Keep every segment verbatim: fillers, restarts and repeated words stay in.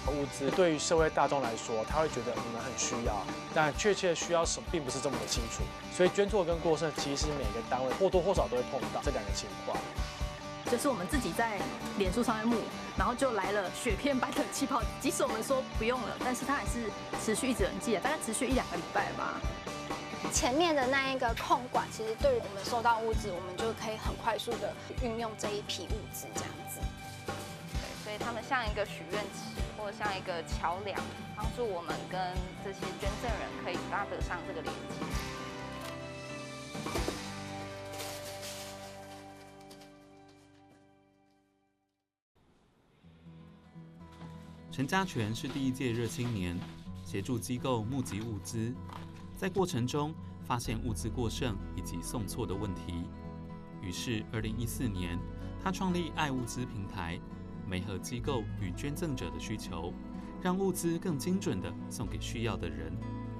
物资对于社会大众来说，他会觉得你们很需要，但确切需要什么并不是这么的清楚。所以捐助跟过剩，其实每个单位或多或少都会碰到这两个情况。 就是我们自己在脸书上面募，然后就来了雪片般的气泡，即使我们说不用了，但是它还是持续一直人寄的，大概持续一两个礼拜吧。 前面的那一个控管，其实对于我们收到物资，我们就可以很快速的运用这一批物资这样子。 对，所以他们像一个许愿池，或者像一个桥梁，帮助我们跟这些捐赠人可以拉得上这个连接。 陈家全是第一届热青年，协助机构募集物资，在过程中发现物资过剩以及送错的问题。于是，二零一四年，他创立爱物资平台，媒合机构与捐赠者的需求，让物资更精准地送给需要的人。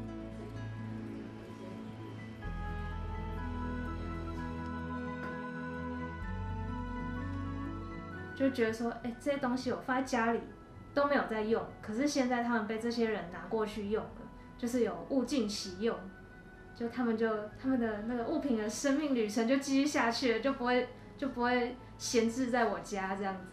就觉得说，哎，这些东西我放在家里都没有在用，可是现在他们被这些人拿过去用了，就是有物尽其用，就他们就他们的那个物品的生命旅程就继续下去了，就不会就不会闲置在我家这样子。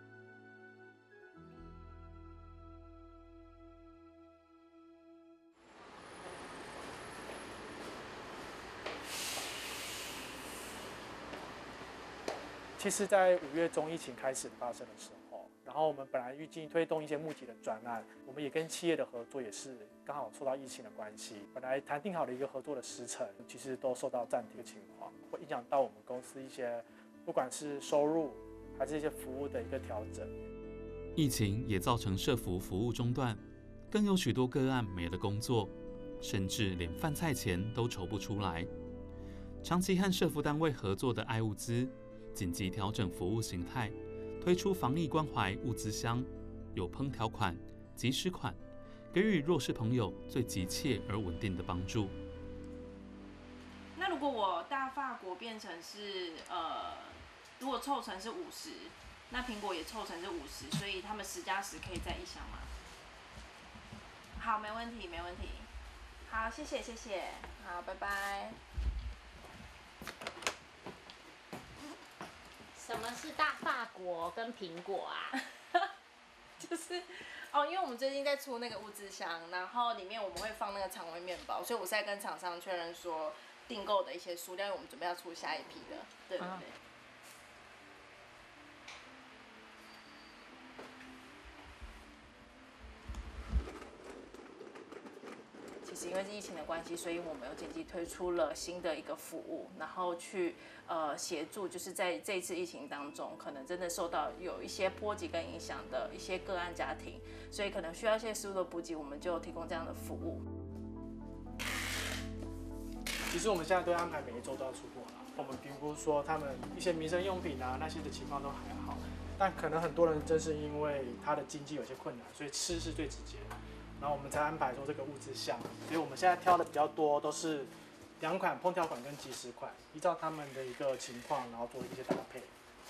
其实，在五月中疫情开始发生的时候，然后我们本来预计推动一些募集的专案，我们也跟企业的合作也是刚好受到疫情的关系，本来谈定好的一个合作的时程，其实都受到暂停的情况，会影响到我们公司一些不管是收入还是一些服务的一个调整。 疫情也造成社福服务中断，更有许多个案没了工作，甚至连饭菜钱都筹不出来。长期和社福单位合作的爱物资，紧急调整服务形态，推出防疫关怀物资箱，有烹调款、即时款，给予弱势朋友最急切而稳定的帮助。 那如果我大法国变成是呃，如果凑成是五十，那苹果也凑成是五十，所以他们十加十可以在一箱吗？好，没问题，没问题。好，谢谢，谢谢。好，拜拜。 什么是大法国跟苹果啊？ 就是哦，因为我们最近在出那个物资箱，然后里面我们会放那个常温面包，所以我是在跟厂商确认说订购的一些数量，因为我们准备要出下一批了。对对对。其实因为是疫情的关系，所以我们有紧急推出了新的一个服务，然后去呃协助，就是在这一次疫情当中，可能真的受到有一些波及跟影响的一些个案家庭，所以可能需要一些食物的补给，我们就提供这样的服务。 其实我们现在都安排每一周都要出货啦。我们评估说他们一些民生用品啊那些的情况都还好，但可能很多人正是因为他的经济有些困难，所以吃是最直接的。然后我们才安排说这个物资箱，所以我们现在挑的比较多，都是两款烹调款跟即食款，依照他们的一个情况，然后做一些搭配。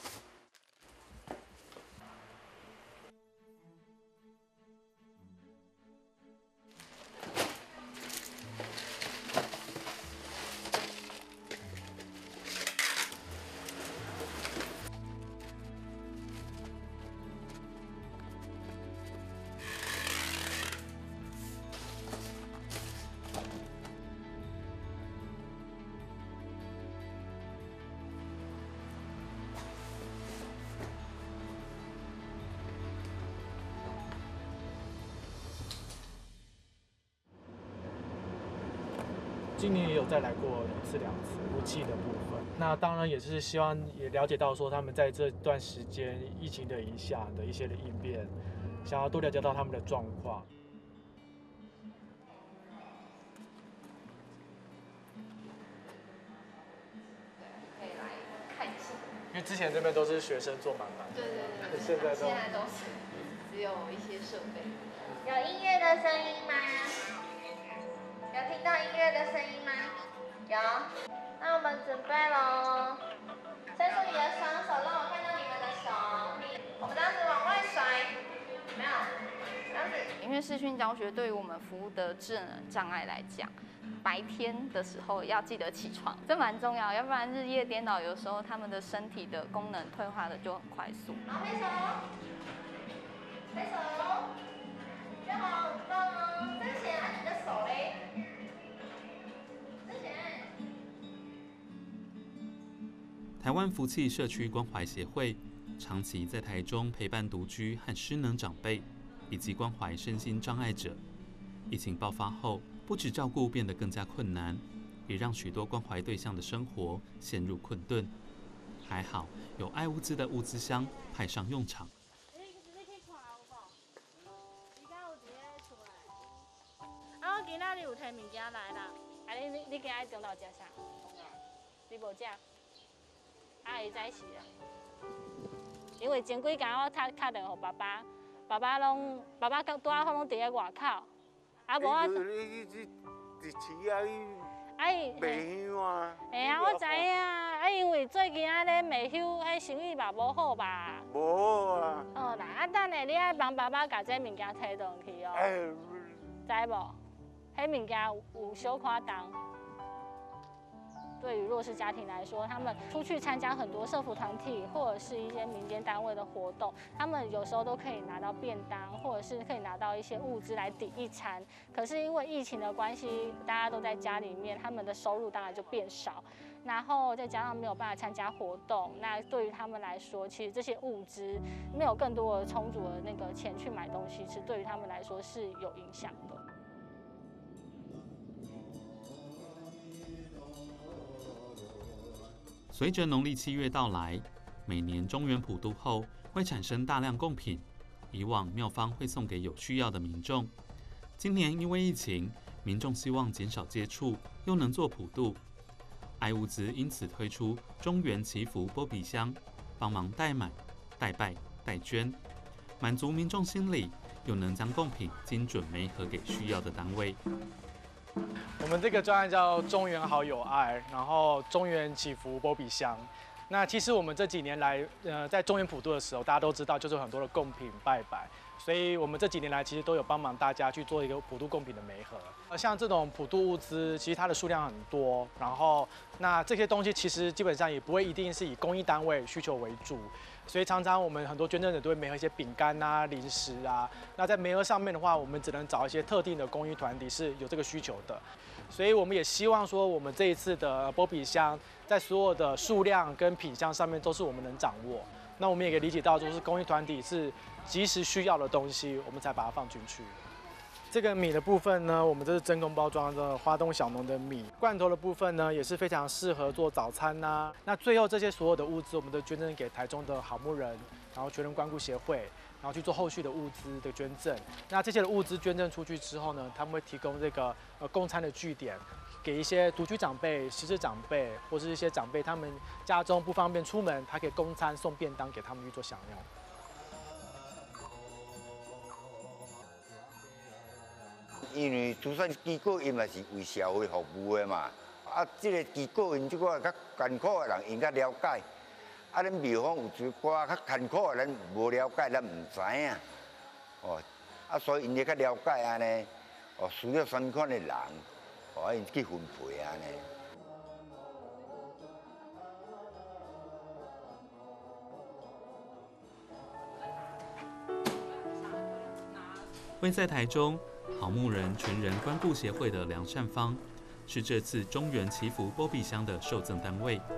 今年也有再来过一次两次武器的部分，那当然也是希望也了解到说他们在这段时间疫情的影响的一些的应变，想要多了解到他们的状况。 可以来看一下。 因为之前这边都是学生坐满满， 对对对， 现在都现在都是只有一些设备。 有音乐的声音吗？有听到音乐的声音吗？有。那我们准备喽。伸出你的双手，让我看到你们的手。我们这样子往外甩，有没有？有没为视讯教学对于我们服务的智能障碍来讲，白天的时候要记得起床，这蛮重要，要不然日夜颠倒，有时候他们的身体的功能退化的就很快速。 好，拍手，拍手，就好，很棒哦。之前按你的手嘞，之前。 台湾福气社区关怀协会长期在台中陪伴独居和失能长辈，以及关怀身心障碍者。疫情爆发后，不止照顾变得更加困难，也让许多关怀对象的生活陷入困顿。还好有爱物资的物资箱派上用场。 啊，我今仔日有摕物件来啦。啊，你你你今仔中昼食啥？你无食？啊，会早时啊。因为前几工我打打电话给爸爸，爸爸拢爸爸拄啊拢伫咧外口，啊无我。 你你你饲啊？ 啊伊。 卖香啊？ 嘿啊，我知影啊，啊因为最近啊咧卖香，迄生意嘛无好吧？ 无好啊。 哦啦，啊等下你爱帮爸爸甲这物件摕转去哦。 哎。 知无？迄物件有小可重。对于弱势家庭来说，他们出去参加很多社福团体或者是一些民间单位的活动，他们有时候都可以拿到便当，或者是可以拿到一些物资来抵一餐。可是因为疫情的关系，大家都在家里面，他们的收入当然就变少，然后再加上没有办法参加活动，那对于他们来说，其实这些物资没有更多的充足的那个钱去买东西，其实对于他们来说是有影响的。 随着农历七月到来，每年中元普渡后会产生大量贡品，以往庙方会送给有需要的民众。今年因为疫情，民众希望减少接触，又能做普渡，爱物资因此推出中元祈福波比箱，帮忙代买、代拜、代捐，满足民众心理，又能将贡品精准媒合给需要的单位。 我们这个专案叫中元好友爱，然后中元祈福波比香。那其实我们这几年来，呃，在中元普渡的时候，大家都知道，就是有很多的贡品拜拜，所以我们这几年来其实都有帮忙大家去做一个普渡贡品的媒合。呃，像这种普渡物资，其实它的数量很多，然后那这些东西其实基本上也不会一定是以公益单位需求为主。所以常常我们很多捐赠者都会媒合一些饼干啊、零食啊。那在媒合上面的话，我们只能找一些特定的公益团体是有这个需求的。所以我们也希望说，我们这一次的波比香，在所有的数量跟品相上面都是我们能掌握。那我们也可以理解到，就是公益团体是及时需要的东西，我们才把它放进去。这个米的部分呢，我们这是真空包装的花东小农的米。罐头的部分呢，也是非常适合做早餐呐、啊。那最后这些所有的物资，我们都捐赠给台中的好牧人，然后全人关顾协会，然后去做后续的物资的捐赠。那这些的物资捐赠出去之后呢，他们会提供这个呃供餐的据点，给一些独居长辈、失智长辈或是一些长辈，他们家中不方便出门，他可以供餐送便当给他们去做享用。 因为慈善机构因嘛是为社会服务的嘛，啊，这个机构因即个较艰苦的人因较了解，啊，咱庙方有一寡较艰苦的人无了解，咱唔知影，哦，啊，所以因咧较了解安尼，哦，需要捐款的人，哦，因去分配安尼。 位在台中好牧人全人关顾协会的良善坊，是这次中元祈福波比香的受赠单位。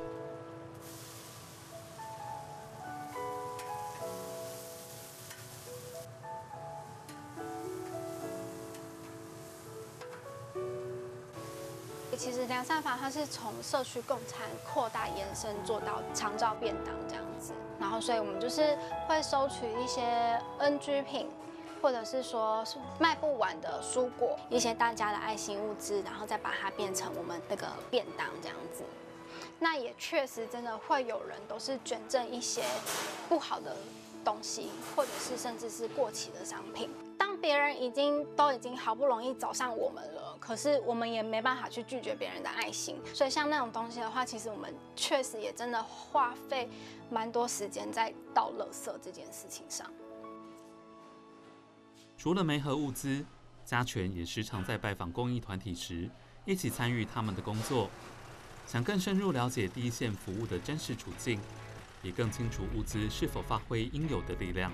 其实良善坊它是从社区共餐扩大延伸做到长照便当这样子，然后所以我们就是会收取一些 N G 品。或者是说卖不完的蔬果，一些大家的爱心物资，然后再把它变成我们那个便当这样子。那也确实真的会有人都是捐赠一些不好的东西，或者是甚至是过期的商品。当别人已经都已经好不容易找上我们了，可是我们也没办法去拒绝别人的爱心。所以像那种东西的话，其实我们确实也真的花费蛮多时间在倒垃圾这件事情上。 除了媒合物资，家全也时常在拜访公益团体时，一起参与他们的工作，想更深入了解第一线服务的真实处境，也更清楚物资是否发挥应有的力量。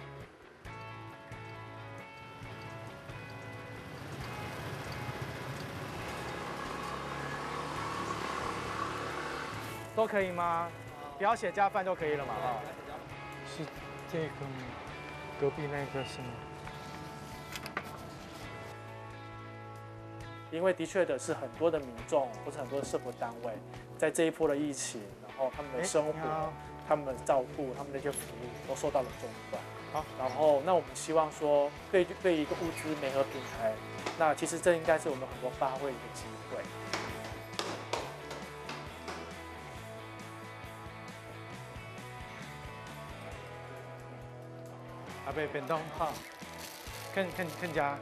都可以吗？不要写加饭就可以了嘛，哈。是这个吗？隔壁那个是吗？因为的确的是很多的民众或是很多的社福单位，在这一波的疫情，然后他们的生活、他们的照顾、他们的一些服务都受到了中断。好，然后那我们希望说，对对一个物资媒合平台，那其实这应该是我们很多发挥的一个机会。阿伯便当好，更更更加。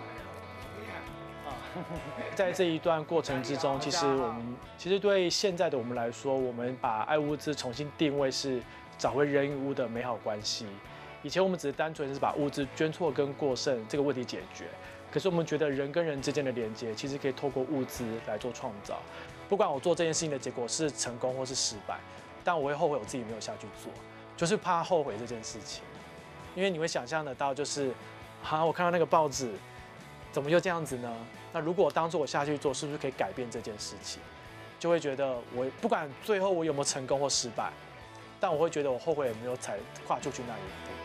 在这一段过程之中，其实我们其实对现在的我们来说，我们把爱物资重新定位是找回人与物的美好关系。以前我们只是单纯是把物资捐错跟过剩这个问题解决，可是我们觉得人跟人之间的连接，其实可以透过物资来做创造。不管我做这件事情的结果是成功或是失败，但我会后悔我自己没有下去做，就是怕后悔这件事情。因为你会想象得到，就是好，我看到那个报纸，怎么又这样子呢？那如果当初我下去做，是不是可以改变这件事情？就会觉得我不管最后我有没有成功或失败，但我会觉得我后悔也没有踩跨出去那一步。